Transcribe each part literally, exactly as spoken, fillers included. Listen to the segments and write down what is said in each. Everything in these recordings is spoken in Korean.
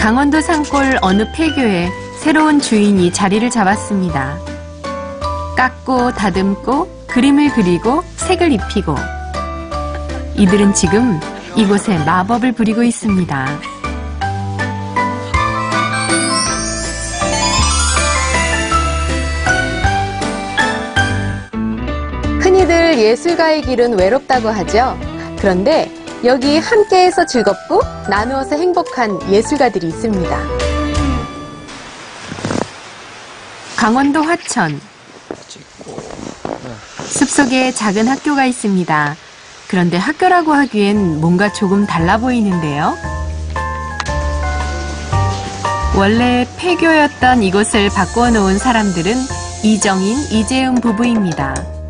강원도 산골 어느 폐교에 새로운 주인이 자리를 잡았습니다. 깎고 다듬고 그림을 그리고 색을 입히고 이들은 지금 이곳에 마법을 부리고 있습니다. 흔히들 예술가의 길은 외롭다고 하죠. 그런데 여기 함께해서 즐겁고 나누어서 행복한 예술가들이 있습니다. 강원도 화천. 숲속에 작은 학교가 있습니다. 그런데 학교라고 하기엔 뭔가 조금 달라 보이는데요. 원래 폐교였던 이곳을 바꾸어 놓은 사람들은 이정인, 이재은 부부입니다.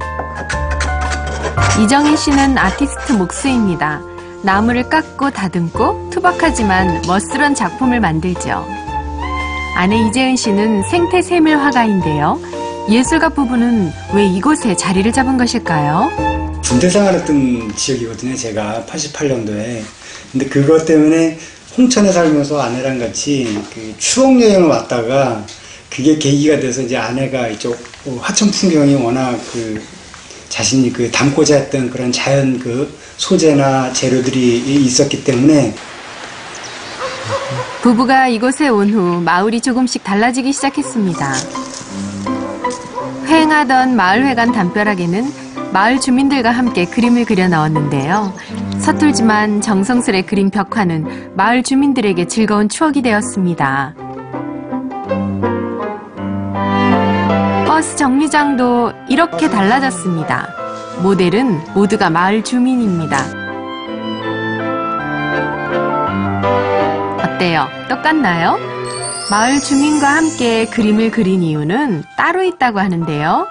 이정인 씨는 아티스트 목수입니다. 나무를 깎고 다듬고 투박하지만 멋스런 작품을 만들죠. 아내 이재은 씨는 생태 세밀 화가인데요. 예술가 부부는 왜 이곳에 자리를 잡은 것일까요? 군대 생활했던 지역이거든요, 제가 팔십팔 년도에. 근데 그것 때문에 홍천에 살면서 아내랑 같이 그 추억 여행을 왔다가 그게 계기가 돼서 이제 아내가 이쪽 화천 풍경이 워낙 그 자신이 그 담고자 했던 그런 자연 그 소재나 재료들이 있었기 때문에 부부가 이곳에 온 후 마을이 조금씩 달라지기 시작했습니다. 휑하던 마을회관 담벼락에는 마을 주민들과 함께 그림을 그려 넣었는데요. 서툴지만 정성스레 그린 벽화는 마을 주민들에게 즐거운 추억이 되었습니다. 버스 정류장도 이렇게 달라졌습니다. 모델은 모두가 마을 주민입니다. 어때요? 똑같나요? 마을 주민과 함께 그림을 그린 이유는 따로 있다고 하는데요.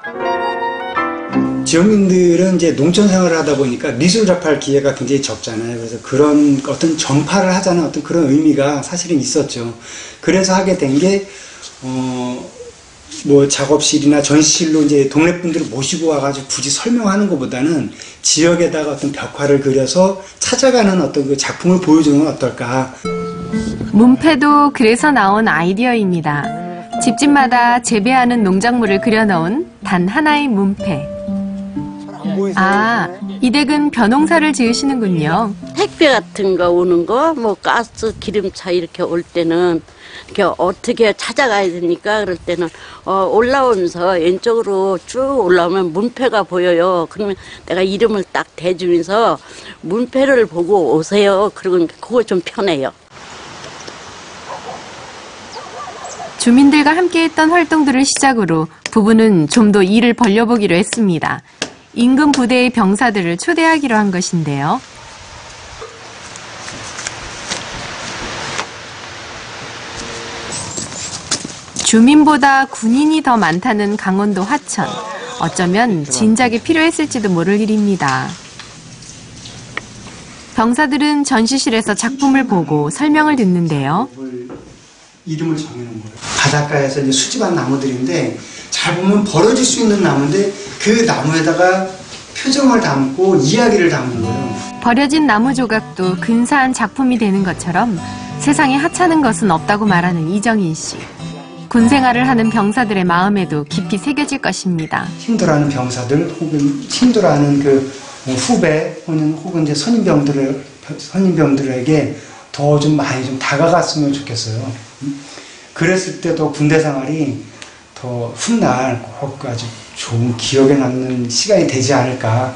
지역민들은 이제 농촌 생활을 하다 보니까 미술 접할 기회가 굉장히 적잖아요. 그래서 그런 어떤 전파를 하자는 어떤 그런 의미가 사실은 있었죠. 그래서 하게 된 게, 어, 뭐 작업실이나 전시실로 이제 동네 분들을 모시고 와가지고 굳이 설명하는 것보다는 지역에다가 어떤 벽화를 그려서 찾아가는 어떤 그 작품을 보여주는 건 어떨까. 문패도 그래서 나온 아이디어입니다. 집집마다 재배하는 농작물을 그려넣은 단 하나의 문패. 아, 이 댁은 벼농사를 지으시는군요. 택배 같은 거 오는 거, 뭐 가스, 기름차 이렇게 올 때는 이렇게 어떻게 찾아가야 되니까 그럴 때는 어, 올라오면서 왼쪽으로 쭉 올라오면 문패가 보여요. 그러면 내가 이름을 딱 대주면서 문패를 보고 오세요. 그러고 그거 좀 편해요. 주민들과 함께했던 활동들을 시작으로 부부는 좀 더 일을 벌려보기로 했습니다. 인근 부대의 병사들을 초대하기로 한 것인데요. 주민보다 군인이 더 많다는 강원도 화천. 어쩌면 진작에 필요했을지도 모를 일입니다. 병사들은 전시실에서 작품을 보고 설명을 듣는데요. 이름을 정해놓은 거예요. 바닷가에서 이제 수집한 나무들인데 잘 보면 벌어질 수 있는 나무인데 그 나무에다가 표정을 담고 이야기를 담는 거예요. 버려진 나무 조각도 근사한 작품이 되는 것처럼 세상에 하찮은 것은 없다고 말하는 이정인 씨. 군 생활을 하는 병사들의 마음에도 깊이 새겨질 것입니다. 힘들어하는 병사들 혹은 힘들어하는 그 후배 혹은 혹은 이제 선임병들을 선임병들에게 더 좀 많이 좀 다가갔으면 좋겠어요. 그랬을 때도 군대 생활이 더 훗날 꼭 아주 좋은 기억에 남는 시간이 되지 않을까.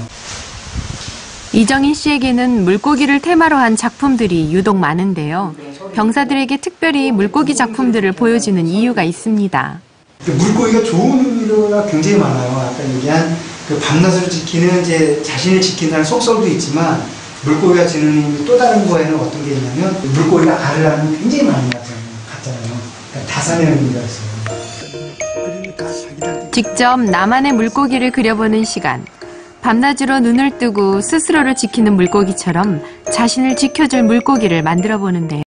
이정인 씨에게는 물고기를 테마로 한 작품들이 유독 많은데요. 병사들에게 특별히 물고기 작품들을 보여주는 이유가 있습니다. 물고기가 좋은 의미가 굉장히 많아요. 아까 얘기한 그 밤낮을 지키는 이제 자신을 지킨다는 속설도 있지만 물고기가 지는 의미 또 다른 거에는 어떤 게 있냐면 물고기가 알을 낳는 굉장히 많이 낳잖아요. 그러니까 다산의 의미가 있어요. 직접 나만의 물고기를 그려보는 시간. 밤낮으로 눈을 뜨고 스스로를 지키는 물고기처럼 자신을 지켜줄 물고기를 만들어 보는데요.